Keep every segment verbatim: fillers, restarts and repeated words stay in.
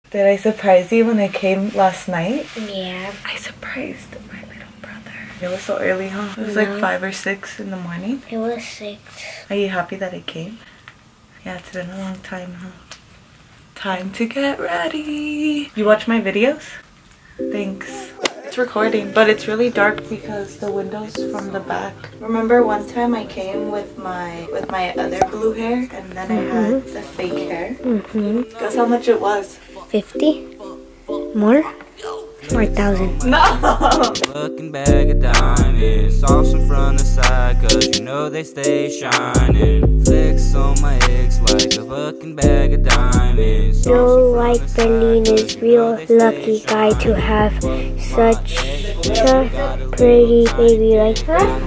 Did I surprise you when I came last night? Yeah. I surprised my little brother. It was so early, huh? It was No. like five or six in the morning. It was six. Are you happy that I came? Yeah, it's been a long time, huh? Time to get ready. You watch my videos? Thanks. It's recording, but it's really dark because the windows from the back. Remember one time I came with my with my other blue hair and then I had the fake hair? Mm-hmm. Guess how much it was? Fifty? More? Four thousand. No! Looking bag of diamonds, sauce from the side, cause you know they stay shining. Flicks on my ex like a fucking bag of diamonds. Feel like Berlin is real lucky guy to have such a pretty baby like her.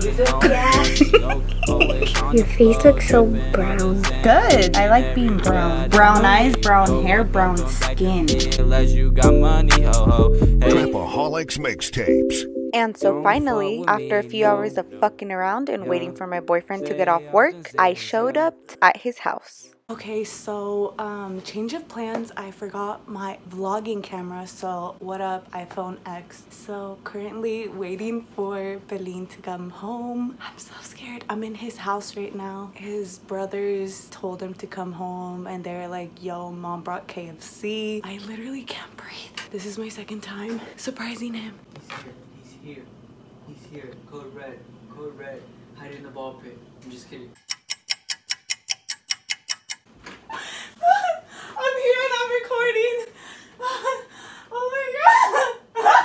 Your face looks so brown. Good. I like being brown. Brown eyes, brown hair, brown skin. Unless you got money, ho ho. Hey. Grandpaholics Mixtapes. And so finally, after a few hours of fucking around and waiting for my boyfriend to get off work, I showed up at his house. Okay, so um, change of plans. I forgot my vlogging camera, so what up, iPhone X. So currently waiting for Berlin to come home. I'm so scared. I'm in his house right now. His brothers told him to come home and they're like, yo, mom brought K F C. I literally can't breathe. This is my second time surprising him. He's here. He's here. Code red. Code red. Hide in the ball pit. I'm just kidding. I'm here and I'm recording. Oh my god.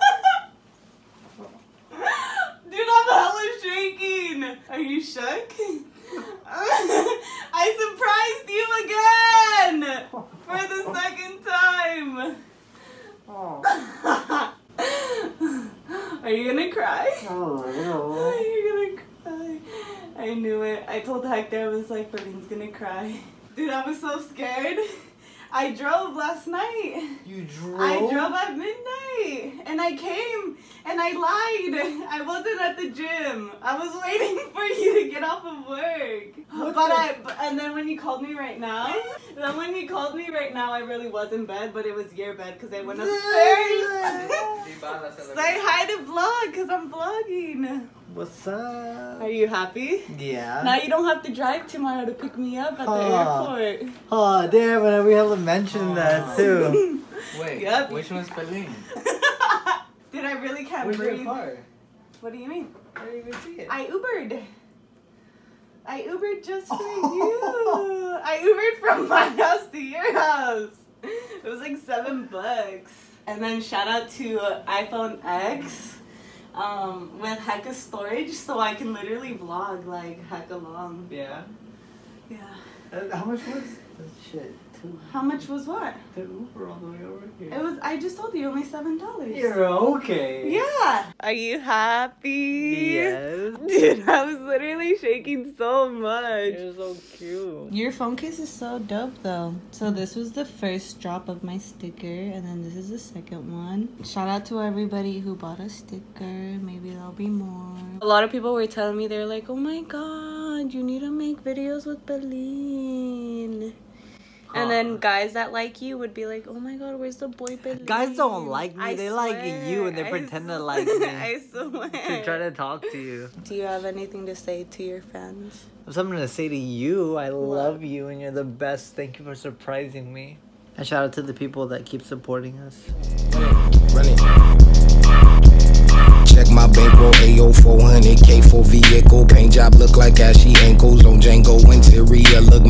Dude, I'm hella shaking. Are you shook? I surprised you again for the second time. Are you gonna cry? Oh, no. Are you gonna cry? I knew it. I told Hector, I was like, Berlin's gonna cry. Dude, I was so scared. I drove last night. You drove? I drove at midnight and I came and I lied. I wasn't at the gym. I was waiting for you to get off of work. What but the- I but, and then when you called me right now, then when you called me right now, I really was in bed, but it was your bed because I went upstairs. Say hi to vlog because I'm vlogging. What's up? Are you happy? Yeah. Now you don't have to drive tomorrow to pick me up at the Huh. airport. Oh, damn, and we haven't mentioned that too. Wait, Yep. which one's Berlin? Dude, I really can't Where's breathe. your car? What do you mean? I didn't even see it. I Ubered. I Ubered just for you. I Ubered from my house to your house. It was like seven bucks. And then shout out to uh, iPhone X um, with hecka storage, so I can literally vlog like hecka long. Yeah. Yeah. Uh, how much was that shit? Two. How much was what? The Uber all the way over here. It was. I just told you only seven dollars. You're okay. Yeah. Are you happy? Yes. Dude, I was literally shaking so much. You're so cute. Your phone case is so dope though. So this was the first drop of my sticker and then this is the second one. Shout out to everybody who bought a sticker. Maybe there'll be more. A lot of people were telling me, they're like, oh my god, you need to make videos with Berlin. And then guys that like you would be like, oh my god, where's the boy Berlin? Guys don't like me. I they like you and they swear, pretend I to like me. I swear. To try to talk to you. Do you have anything to say to your fans? I have something to say to you. I love you and you're the best. Thank you for surprising me. And shout out to the people that keep supporting us. Run it. Check my bankroll, A O four hundred K for vehicle. Paint job look like ashy ankles on Django interior. Look